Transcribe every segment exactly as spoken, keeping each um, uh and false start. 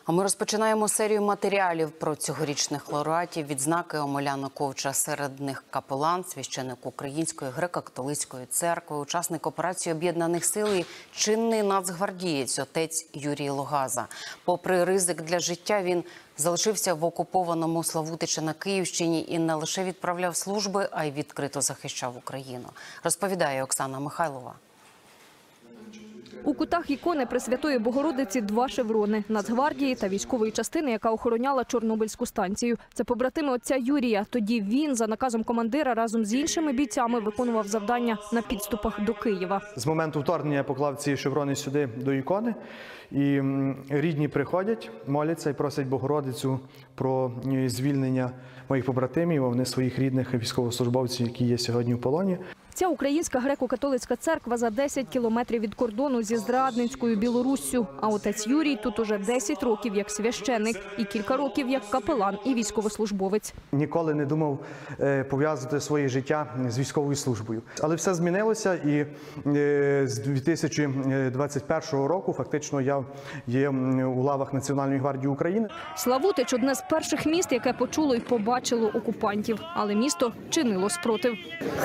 А ми розпочинаємо серію матеріалів про цьогорічних лауреатів відзнаки Омеляна Ковча. Серед них капелан, священик Української греко-католицької церкви, учасник операції Об'єднаних сил і чинний нацгвардієць отець Юрій Логаза. Попри ризик для життя, він залишився в окупованому Славутичі на Київщині і не лише відправляв служби, а й відкрито захищав Україну. Розповідає Оксана Михайлова. У кутах ікони Пресвятої Богородиці два шеврони – Нацгвардії та військової частини, яка охороняла Чорнобильську станцію. Це побратими отця Юрія. Тоді він, за наказом командира, разом з іншими бійцями виконував завдання на підступах до Києва. З моменту вторгнення я поклав ці шеврони сюди, до ікони. І рідні приходять, моляться і просять Богородицю про звільнення моїх побратимів, а вони своїх рідних військовослужбовців, які є сьогодні в полоні. Ця Українська греко-католицька церква за десять кілометрів від кордону зі зрадницькою Білоруссю. А отець Юрій тут уже десять років як священник і кілька років як капелан і військовослужбовець. Ніколи не думав пов'язати своє життя з військовою службою. Але все змінилося, і з дві тисячі двадцять першого року фактично я є у лавах Національної гвардії України. Славутич – одне з перших міст, яке почуло і побачило окупантів. Але місто чинило спротив.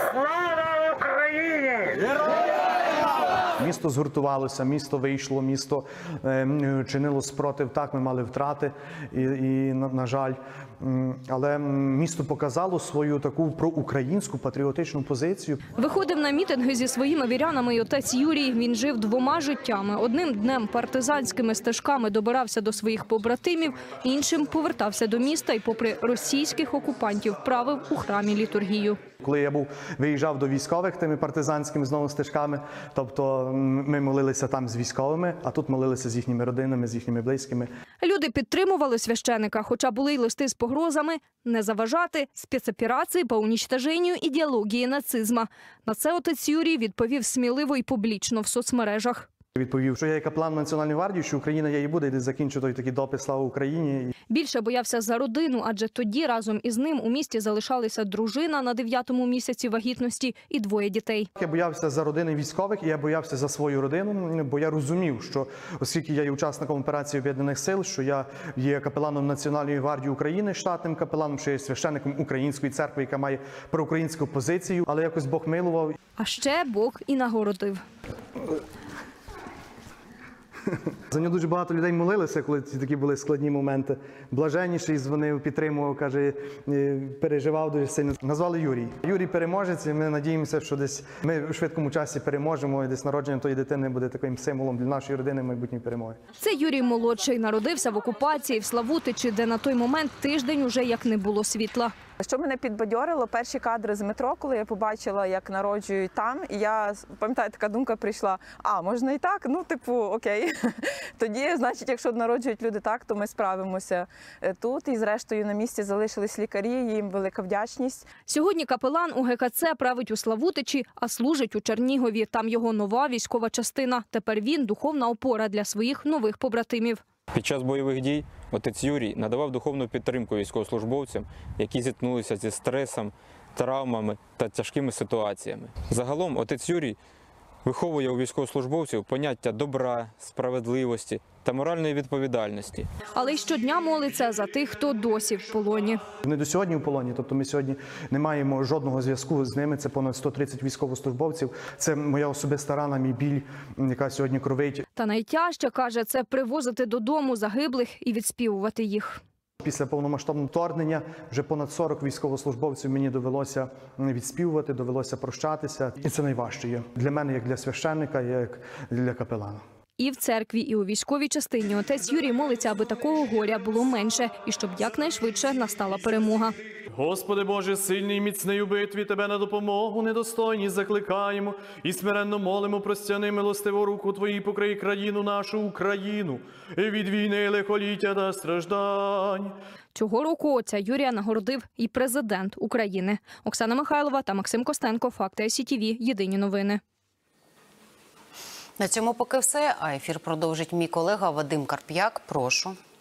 Місто згуртувалося, місто вийшло, місто е, чинило спротив. Так, ми мали втрати, і, і на, на жаль. Але місто показало свою таку проукраїнську патріотичну позицію. Виходив на мітинги зі своїми вірянами і отець Юрій. Він жив двома життями. Одним днем партизанськими стежками добирався до своїх побратимів, іншим повертався до міста і попри російських окупантів правив у храмі літургію. Коли я був, виїжджав до військових тими партизанськими знову стежками, тобто ми молилися там з військовими, а тут молилися з їхніми родинами, з їхніми близькими. Люди підтримували священика, хоча були й листи з погрозами не заважати спецоперації по уничтоженню ідеології нацизму. На це отець Юрій відповів сміливо і публічно в соцмережах. Відповів, що я є капелан Національної гвардії, що Україна є і буде, і десь закінчу той такий допис «Слава Україні». Більше боявся за родину, адже тоді разом із ним у місті залишалися дружина на дев'ятому місяці вагітності і двоє дітей. Я боявся за родини військових, і я боявся за свою родину, бо я розумів, що оскільки я є учасником операції Об'єднаних сил, що я є капеланом Національної гвардії України, штатним капеланом, що я є священником Української церкви, яка має проукраїнську позицію, але якось Бог милував. А ще Бог і нагородив. За нього дуже багато людей молилися, коли ці такі були складні моменти. Блаженніший дзвонив, підтримував, каже, переживав дуже сильно. Назвали Юрій. Юрій переможець, і ми надіємося, що десь ми у швидкому часі переможемо, і десь народження тої дитини буде таким символом для нашої родини майбутньої перемоги. Це Юрій молодший. Народився в окупації в Славутичі, де на той момент тиждень уже як не було світла. Що мене підбадьорило, перші кадри з метро, коли я побачила, як народжують там, і я, пам'ятаю, така думка прийшла, а, можна і так? Ну, типу, окей. Тоді, значить, якщо народжують люди так, то ми справимося тут. І, зрештою, на місці залишились лікарі, їм велика вдячність. Сьогодні капелан у ге ка це править у Славутичі, а служить у Чернігові. Там його нова військова частина. Тепер він – духовна опора для своїх нових побратимів. Під час бойових дій отець Юрій надавав духовну підтримку військовослужбовцям, які зіткнулися зі стресом, травмами та тяжкими ситуаціями. Загалом отець Юрій виховує у військовослужбовців поняття добра, справедливості та моральної відповідальності. Але й щодня молиться за тих, хто досі в полоні. Вони до сьогодні в полоні, тобто ми сьогодні не маємо жодного зв'язку з ними, це понад сто тридцять військовослужбовців. Це моя особиста рана, мій біль, яка сьогодні кровить. Та найтяжче, каже, це привозити додому загиблих і відспівувати їх. Після повномасштабного вторгнення вже понад сорок військовослужбовців мені довелося відспівувати, довелося прощатися. І це найважче є для мене, як для священника, як для капелана. І в церкві, і у військовій частині отець Юрій молиться, аби такого горя було менше і щоб якнайшвидше настала перемога. Господи Боже, сильний і міцний у битві, Тебе на допомогу недостойні закликаємо і смиренно молимо, простяни милостиву руку Твої, покрий країну нашу Україну від війни, лихоліття та страждань. Цього року отця Юрія нагородив і президент України. Оксана Михайлова та Максим Костенко. Факти ай сі ті ві. Єдині новини. На цьому поки все, а ефір продовжить мій колега Вадим Карп'як. Прошу.